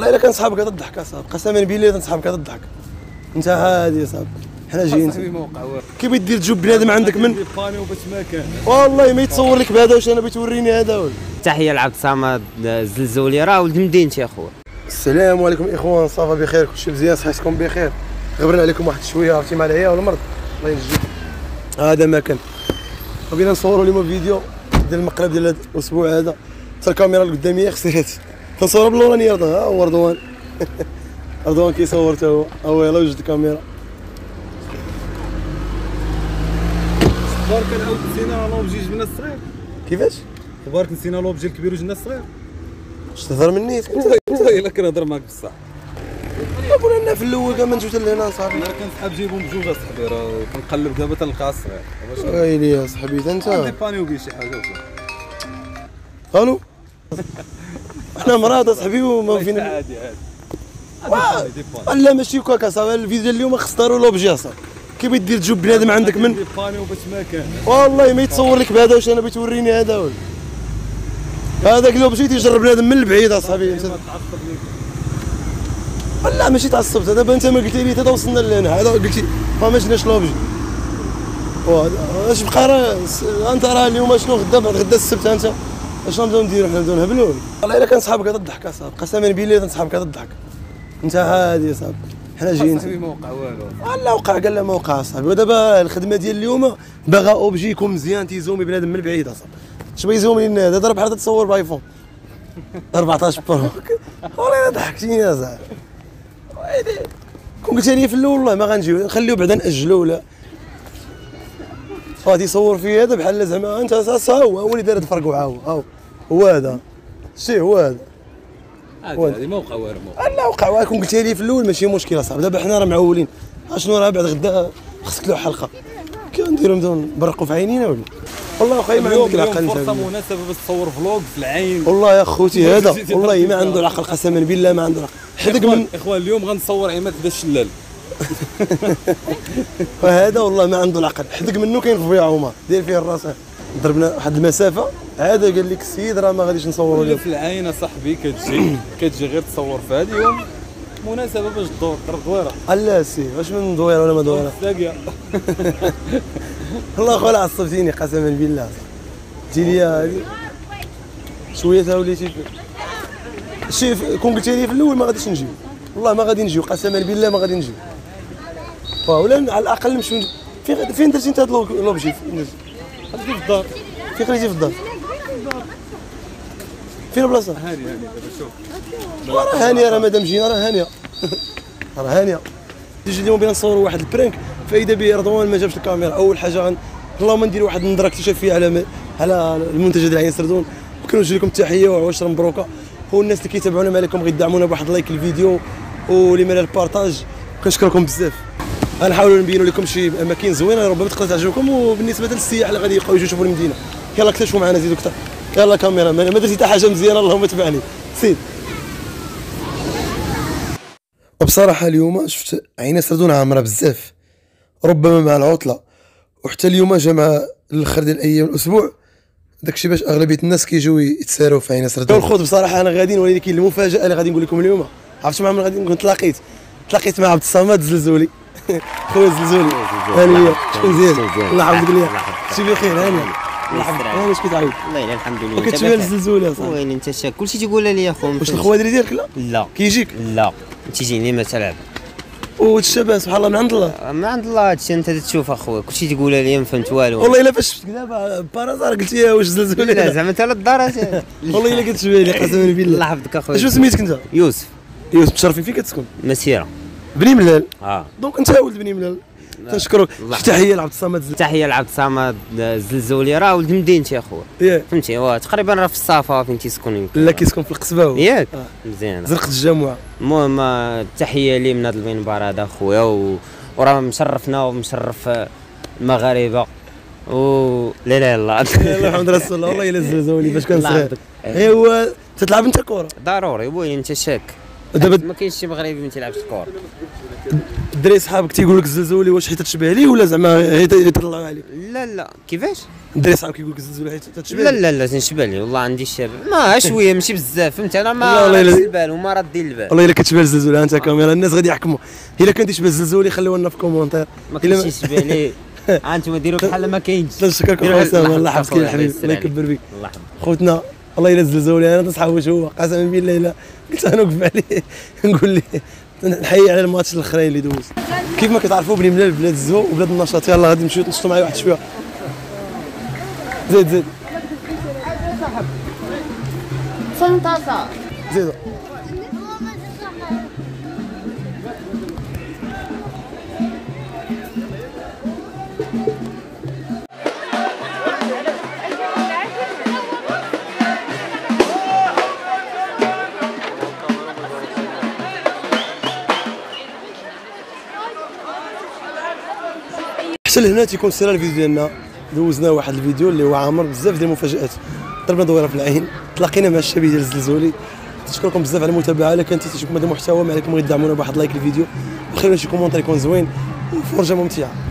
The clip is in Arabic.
والله الا كان صحابك تضحك اصاحبي، قسما بالله صحابك تضحك. انت عادي اصاحبي، حنا جايين صاحبي موقع واعر. كيف دير تجوب بنادم عندك من بانيو باش ما كان والله ما يتصور لك بهذا. واش انا بغيت توريني هذا ولا؟ تحيه لعبد الصمد الزلزولي، راه ولد مدينتي اخويا. السلام عليكم اخوان، صافا بخير كلشي مزيان، صحتكم بخير؟ غبرنا عليكم واحد شويه، عرفتي مع العيا والمرض الله ينجيك. هذا ما كان بغينا نصوروا اليوم فيديو ديال المقلب ديال هذا الاسبوع هذا. حتى الكاميرا اللي قدامي خسرت كنصور بالوراني. رضوان ها هو رضوان رضوان كيصور حتى هو يلاه وجد الكاميرا. اخبارك نعاود نسينا لوبجي جبنا الصغير. كيفاش؟ اخبارك نسينا لوبجي الكبير وجبنا الصغير. واش تهضر مني؟ انت الا كنهضر معاك بصح. قلنا في الاول كاع ما نجوش لهنا صاحبي. انا كنسحب جيبهم بجوج اصاحبي، راه كنقلب دابا تنلقى الصغير. ويلي يا صاحبي انت عندي بانيو بيه شي حاجه الو. احنا مراد اصاحبي وما فينا عادي عادي. لا ماشي هكاك صاحبي. الفيديو ديال اليوم اختاروا لوبجي اصاحبي. كيف دير تجوب بنادم عندك من بانيو باش ما كان والله ما يتصور لك بهذا. واش انا بغيت توريني هذا ولا؟ هذاك لوبجي تيجرب بنادم من البعيد اصاحبي. انت لا ماشي تعصبت دابا. انت ما قلتي لي هذا وصلنا لهنا، هذا قلتي ما جناش لوبجي. اش بقى راه انت راه اليوم شنو غدا السبت انت اشنو نبداو نديرو؟ حنا نبداو نهبلوا. والله الا كان صحابك تضحك اصاحبي، قسما بالله صحابك تضحك. انت عادي اصاحبي، حنا جايين صاحبي موقع والو. لا وقع قال لا ما وقع اصاحبي. ودابا الخدمه ديال اليوم باغا اوبجي يكون مزيان تيزومي بنادم من بعيد اصاحبي. اش بغا يزومي لنا هذا؟ ضرب بحال تصور بايفون 14 برو. والله الا ضحكتيني يا صاحبي. ويلي كون قلت لي في الاول والله ما غنجيو، نخليو بعدا ناجلو. ولا غادي يصور في هذا بحال زعما انت هو اللي دار هاد الفرق. هو هذا شتي هو هذا عادي موقع واعر. لا وقع واعر. كون قلت لي في الاول ماشي مشكل اصاحبي. دابا حنا راه معولين. اشنو راه بعد غدا خصك له حلقه كنديرو نبداو نبرقوا في عينينا ولا؟ والله اخويا ما عندك العقل انت. فرصه مناسبه باش تصور فلوق في العين. والله يا خوتي هذا والله ما عنده العقل، قسما بالله ما عنده العقل. حدق من اخوان اليوم غنصور عماد بدا الشلال. وهذا والله ما عنده العقل. حدق منه كاين في عمر داير فيه الراس. ضربنا واحد المسافه هذا قال لك السيد راه ما غاديش نصوروا اليوم في العين اصاحبي. كتجي غير تصور في هذا اليوم مناسبه باش تدور دويره. لا سي واش من دويره ولا ما دويره تلاقيها. والله خويا عصبتيني قسما بالله. جي لي هذه شويه تا وليتي شي. كون قلت لي في الاول ما غاديش نجيو، والله ما غادي نجيو قسما بالله ما غادي نجيو. ولا على الاقل نمشيو. فين درتي انت هاد لوبجي؟ خليتي في الدار. فين خليتي في الدار؟ فين البلاصه؟ هاني دابا شوف. راه هانيه، راه مادام جينا راه هانيه. راه هانيه. تيجي اليوم بغينا نصوروا واحد البرانك، فاذا به رضوان ما جابش الكاميرا. اول حاجه اللهم ندير واحد النظره اكتشاف فيها على المنتج ديال عين سردون. وكنوجه لكم التحيه وعشره مبروكه. هو الناس اللي كيتابعونا عليكم غيدعمونا بواحد لايك الفيديو واللي مال البارطاج. كنشكركم بزاف. غنحاولوا نبينوا لكم شي اماكن زوينه ربما تقدر تعجبكم. وبالنسبه للسياح اللي غادي يبقاو يجوا يشوفوا المدينه، يلاه اكتشفوا معنا زيدوا اكثر. يلاه كاميرا ما درتي حتى حاجه مزيانه اللهم تبعني سيد. وبصراحه اليوم شفت عين سردون عامره بزاف، ربما مع العطله وحتى اليوم جا مع الاخر ديال الايام الاسبوع. داكشي باش اغلبيه الناس كيجيو يتساروا في عين سردون. الخوت بصراحه انا غادي نولي كاين المفاجاه اللي غادي نقول لكم اليوم. عرفتوا مع من غادي نكون تلاقيت مع عبد الصمد الزلزولي. خويا الزلزولي هانيه شكون مزيان الله يحفظك ليا شي بخير. هانيه الله يحفظك. انا اش كتعاود؟ والله الحمد لله. وكتشبه الزلزولي اصاحبي. وين انت شاك كلشي تيقول لي يا خو. واش الخوادري ديالك؟ لا كيجيك؟ لا تيجيني ما تلعب. والشباب سبحان الله من عند الله. من عند الله هادشي انت تشوف اخويا. كلشي تيقول لي ما فهمت والو. والله الا فاش شفتك دابا بارازار قلت يا واش زلزولي. لا زعما انت للدار. والله الا كتشبه لي قسما بالله. الله يحفظك اخويا. شنو سميتك انت؟ يوسف. يوسف مشرفين فين كتسكن؟ مسيره بني ملال. دونك انت ولد بني ملال. تنشكرك. شي تحيه لعبد الصمد. تحيه لعبد الصمد الزلزولي، راه ولد مدينتي اخويا. فهمتي هو تقريبا راه في الصافا فين تيسكن يمكن. لا كيسكن في القصبه هو. ياك مزيان. زرقة الجمعه. المهم التحيه لي من هذا المنبر هذا اخويا. وراه مشرفنا ومشرف المغاربه. لا لا الله الحمد رسول الله. والله الا الزلزولي فاش كان صغير. ايوا تتلعب انت كره؟ ضروري وين انت شاك. دابا ما كاينش شي مغربي ما تيلعبش الكره. الدراري صحابك تيقول لك الزلزولي واش حيت تشبه ليه ولا زعما يطلعوا عليك؟ لا كيفاش؟ الدراري صحابك كيقول لك الزلزول حيت تتشبه لا لا لا تنشبه لي والله عندي الشباب ما شويه ماشي بزاف فهمت انا لا ما والله رديت إلا- البال وما ردي البال والله الا كتشبه الزلزول انت كاميرا الناس غادي يحكموا الا كنتي تشبه الزلزول يخليوها لنا في كومونتير ما كاينش يشبه لي انتم ديروا بحال ما كاينش نشكرك ديروا خويا بحال- الله يحفظك يا الله حبيبي يسر الله عليك. يكبر بك الله يحفظك خوتنا والله الا الزلزول انا نصحى واش هو قسما بالله الا قلت انا نوقف عليه نقول ليه نحيي على الماتش الاخرين اللي دوز كيف ما كتعرفوا بلي ملال بلاد الزهو وبلاد النشاط يلاه غادي نمشيو نشطوا معايا واحد شويه زيد زيد حتى لهنا تيكون سير الفيديو ديالنا دوزنا واحد الفيديو اللي هو عامر بزاف ديال المفاجات ضربنا دويره في العين تلاقينا مع الشبيه ديال الزلزولي تشكركم بزاف على المتابعه الا كان تيجيكم هذا المحتوى ما عليكم غير تدعمونا بواحد لايك للفيديو وخلينا شي كومونتير يكون زوين وفرجه ممتعه.